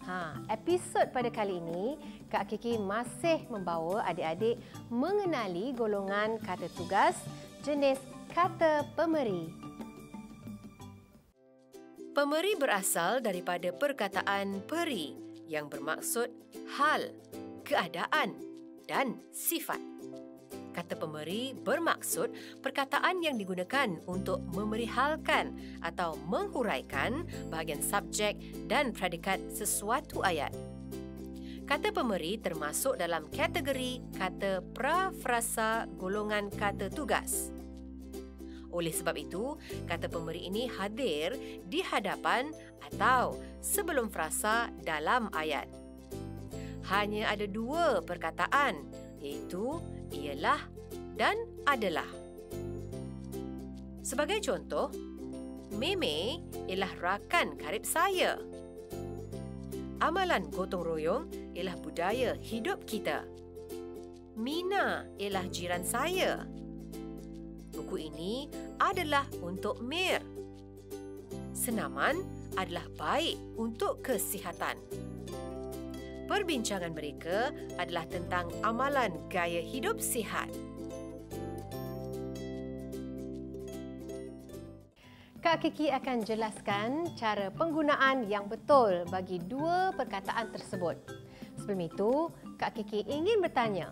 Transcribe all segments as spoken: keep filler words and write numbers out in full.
Ha, episod pada kali ini, Kak Kiki masih membawa adik-adik mengenali golongan kata tugas jenis kata pemeri. Pemeri berasal daripada perkataan peri yang bermaksud hal, keadaan dan sifat. Kata pemeri bermaksud perkataan yang digunakan untuk memerihalkan atau menghuraikan bahagian subjek dan predikat sesuatu ayat. Kata pemeri termasuk dalam kategori kata prafrasa golongan kata tugas. Oleh sebab itu, kata pemeri ini hadir di hadapan atau sebelum frasa dalam ayat. Hanya ada dua perkataan, iaitu ialah dan adalah. Sebagai contoh, Meme ialah rakan karib saya. Amalan gotong royong ialah budaya hidup kita. Mina ialah jiran saya. Buku ini adalah untuk Mir. Senaman adalah baik untuk kesihatan. Perbincangan mereka adalah tentang amalan gaya hidup sihat. Kak Kiki akan jelaskan cara penggunaan yang betul bagi dua perkataan tersebut. Sebelum itu, Kak Kiki ingin bertanya.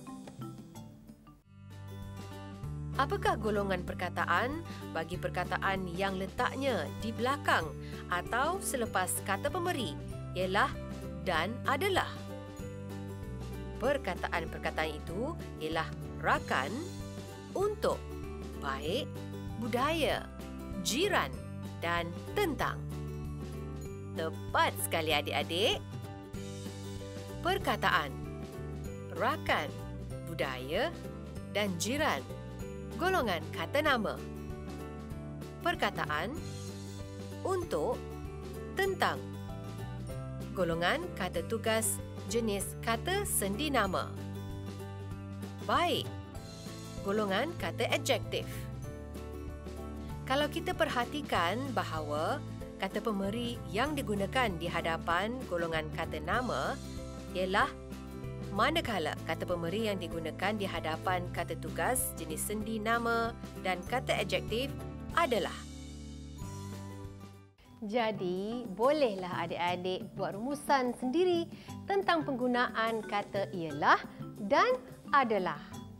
Apakah golongan perkataan bagi perkataan yang letaknya di belakang atau selepas kata pemeri ialah dan adalah? Perkataan-perkataan itu ialah rakan, untuk, baik, budaya, jiran dan tentang. Tepat sekali adik-adik. Perkataan rakan, budaya dan jiran golongan kata nama. Perkataan untuk, tentang golongan kata tugas jenis kata sendi nama. Baik, golongan kata adjektif. Kalau kita perhatikan bahawa kata pemeri yang digunakan di hadapan golongan kata nama ialah manakala kata pemeri yang digunakan di hadapan kata tugas jenis sendi nama dan kata adjektif adalah. Jadi, bolehlah adik-adik buat rumusan sendiri tentang penggunaan kata ialah dan adalah.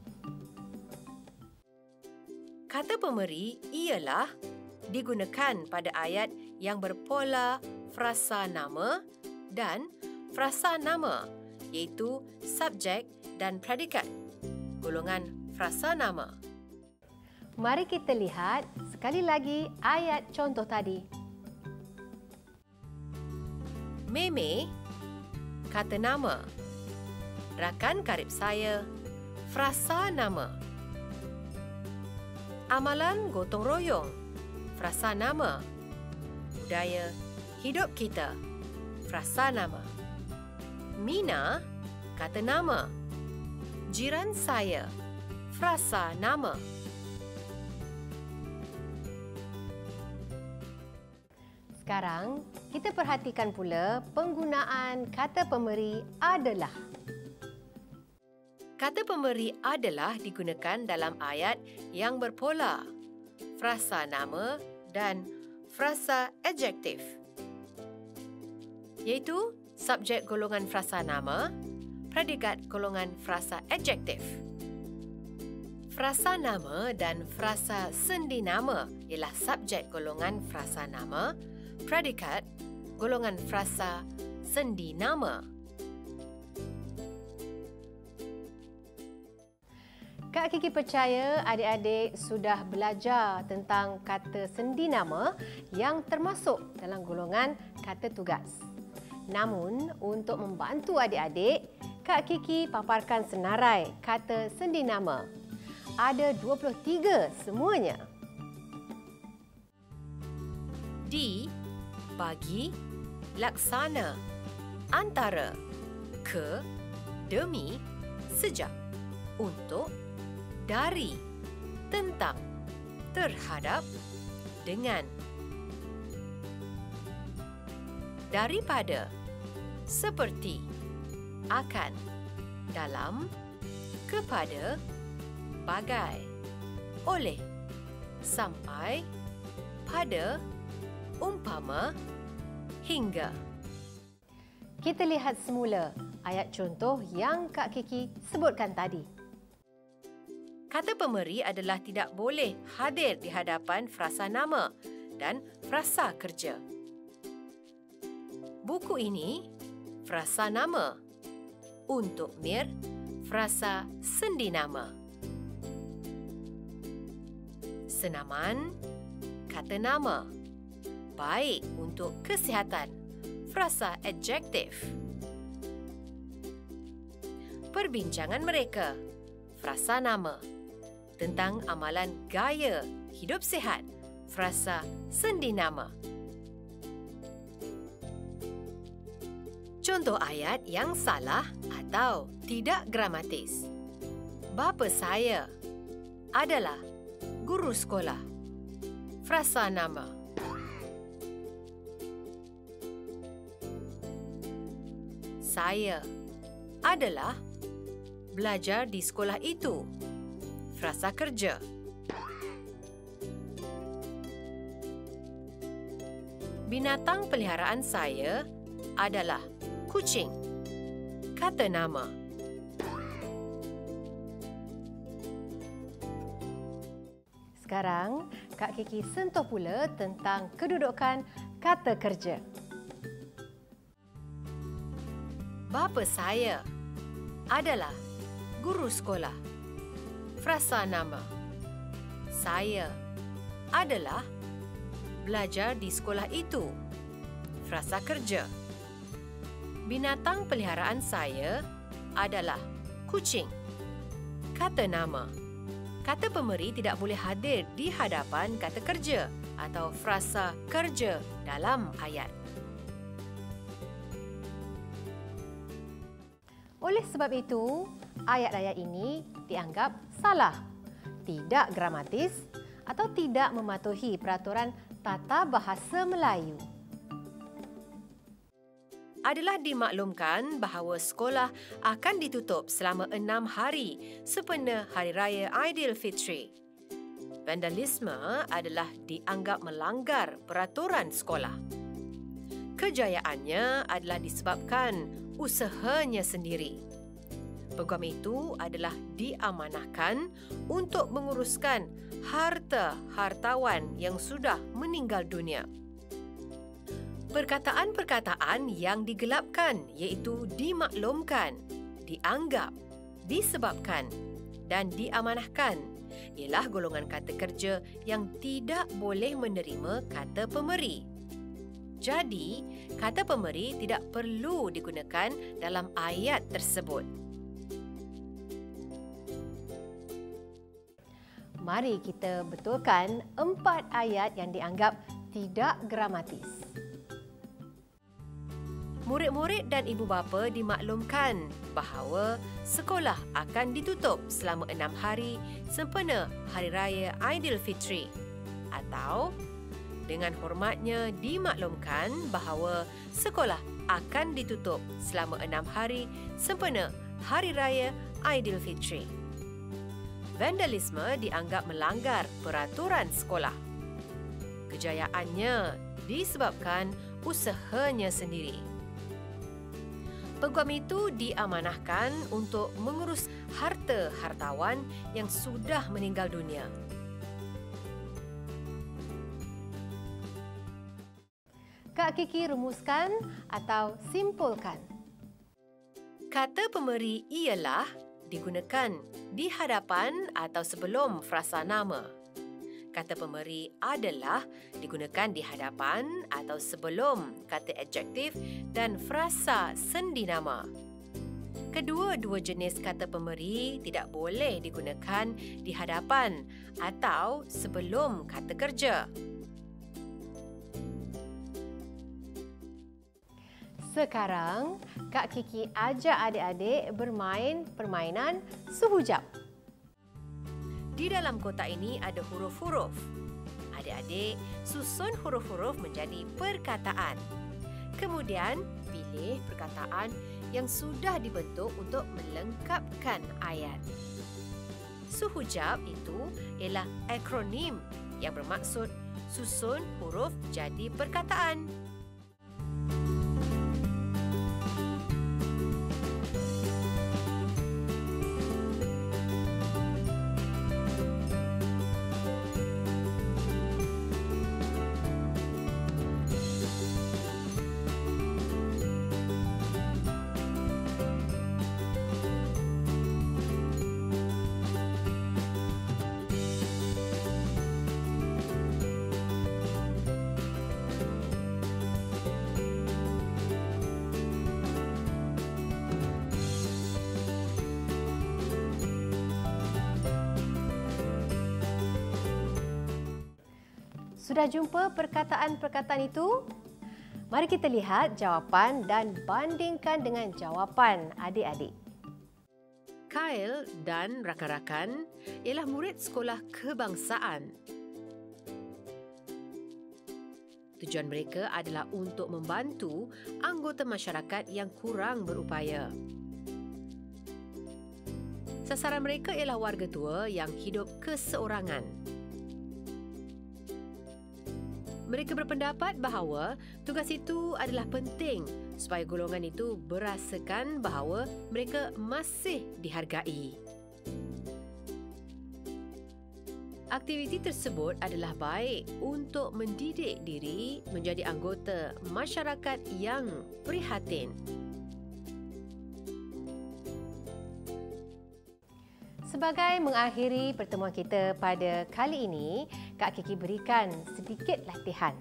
Kata pemeri ialah digunakan pada ayat yang berpola frasa nama dan frasa nama, iaitu subjek dan predikat, golongan frasa nama. Mari kita lihat sekali lagi ayat contoh tadi. Meme, kata nama. Rakan karib saya, frasa nama. Amalan gotong royong, frasa nama. Budaya hidup kita, frasa nama. Mina, kata nama. Jiran saya, frasa nama. Sekarang, kita perhatikan pula penggunaan kata pemeri adalah. Kata pemeri adalah digunakan dalam ayat yang berpola frasa nama dan frasa adjektif, iaitu subjek golongan frasa nama, predikat golongan frasa adjektif. Frasa nama dan frasa sendi nama ialah subjek golongan frasa nama, predikat golongan frasa sendi nama. Kak Kiki percaya adik-adik sudah belajar tentang kata sendi nama yang termasuk dalam golongan kata tugas. Namun, untuk membantu adik-adik, Kak Kiki paparkan senarai kata sendi nama. Ada dua puluh tiga semuanya. Di, bagi, laksana, antara, ke, demi, sejak, untuk, dari, tentang, terhadap, dengan. Daripada, seperti, akan, dalam, kepada, bagai, oleh, sampai, pada, umpama, hingga. Kita lihat semula ayat contoh yang Kak Kiki sebutkan tadi. Kata pemeri adalah tidak boleh hadir di hadapan frasa nama dan frasa kerja. Buku ini frasa nama. Untuk Mir, frasa sendi nama. Senaman, kata nama. Baik untuk kesihatan, frasa adjektif. Perbincangan mereka, frasa nama. Tentang amalan gaya hidup sihat, frasa sendi nama. Contoh ayat yang salah atau tidak gramatis. Bapa saya adalah guru sekolah. Frasa nama. Saya adalah belajar di sekolah itu. Frasa kerja. Binatang peliharaan saya adalah kucing. Kata nama. Sekarang, Kak Kiki sentuh pula tentang kedudukan kata kerja. Bapa saya adalah guru sekolah. Frasa nama. Saya adalah belajar di sekolah itu. Frasa kerja. Binatang peliharaan saya adalah kucing. Kata nama. Kata pemeri tidak boleh hadir di hadapan kata kerja atau frasa kerja dalam ayat. Oleh sebab itu, ayat-ayat ini dianggap salah, tidak gramatis atau tidak mematuhi peraturan tata bahasa Melayu. Adalah dimaklumkan bahawa sekolah akan ditutup selama enam hari sempena Hari Raya Aidilfitri. Vandalisme adalah dianggap melanggar peraturan sekolah. Kejayaannya adalah disebabkan usahanya sendiri. Peguam itu adalah diamanahkan untuk menguruskan harta hartawan yang sudah meninggal dunia. Perkataan-perkataan yang digelapkan iaitu dimaklumkan, dianggap, disebabkan dan diamanahkan ialah golongan kata kerja yang tidak boleh menerima kata pemeri. Jadi, kata pemeri tidak perlu digunakan dalam ayat tersebut. Mari kita betulkan empat ayat yang dianggap tidak gramatis. Murid-murid dan ibu bapa dimaklumkan bahawa sekolah akan ditutup selama enam hari sempena Hari Raya Aidilfitri. Atau, dengan hormatnya dimaklumkan bahawa sekolah akan ditutup selama enam hari sempena Hari Raya Aidilfitri. Vandalisme dianggap melanggar peraturan sekolah. Kejayaannya disebabkan usahanya sendiri. Peguam itu diamanahkan untuk mengurus harta hartawan yang sudah meninggal dunia. Kak Kiki rumuskan atau simpulkan. Kata pemeri ialah digunakan di hadapan atau sebelum frasa nama. Kata pemeri adalah digunakan di hadapan atau sebelum kata adjektif dan frasa sendi nama. Kedua-dua jenis kata pemeri tidak boleh digunakan di hadapan atau sebelum kata kerja. Sekarang, Kak Kiki ajak adik-adik bermain permainan suhujab. Di dalam kotak ini ada huruf-huruf. Adik-adik susun huruf-huruf menjadi perkataan. Kemudian, pilih perkataan yang sudah dibentuk untuk melengkapkan ayat. Suhujab itu ialah akronim yang bermaksud susun huruf jadi perkataan. Sudah jumpa perkataan-perkataan itu? Mari kita lihat jawapan dan bandingkan dengan jawapan adik-adik. Kyle dan rakan-rakan ialah murid sekolah kebangsaan. Tujuan mereka adalah untuk membantu anggota masyarakat yang kurang berupaya. Sasaran mereka ialah warga tua yang hidup keseorangan. Mereka berpendapat bahawa tugas itu adalah penting supaya golongan itu berasakan bahawa mereka masih dihargai. Aktiviti tersebut adalah baik untuk mendidik diri menjadi anggota masyarakat yang prihatin. Sebagai mengakhiri pertemuan kita pada kali ini, Kak Kiki berikan sedikit latihan.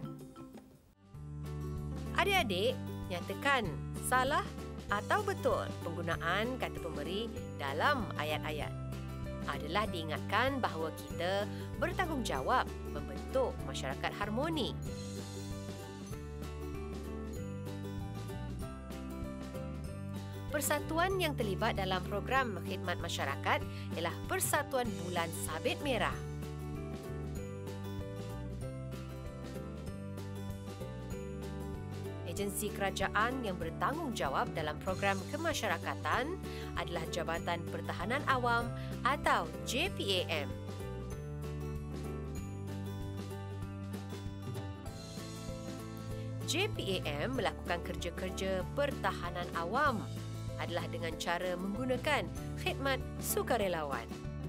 Adik-adik, nyatakan salah atau betul penggunaan kata pemberi dalam ayat-ayat. Adalah diingatkan bahawa kita bertanggungjawab membentuk masyarakat harmoni. Persatuan yang terlibat dalam program khidmat masyarakat ialah Persatuan Bulan Sabit Merah. Agensi kerajaan yang bertanggungjawab dalam program kemasyarakatan adalah Jabatan Pertahanan Awam atau J P A M. J P A M melakukan kerja-kerja pertahanan awam adalah dengan cara menggunakan khidmat sukarelawan.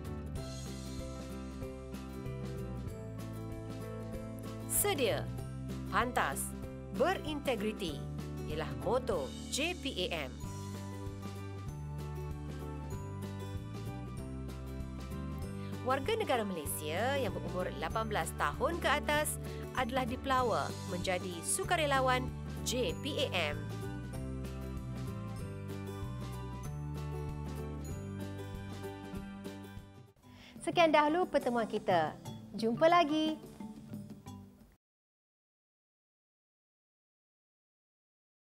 Sedia, pantas, berintegriti ialah moto J P A M. Warga negara Malaysia yang berumur lapan belas tahun ke atas adalah dipelawa menjadi sukarelawan J P A M. Sekian dahulu pertemuan kita. Jumpa lagi.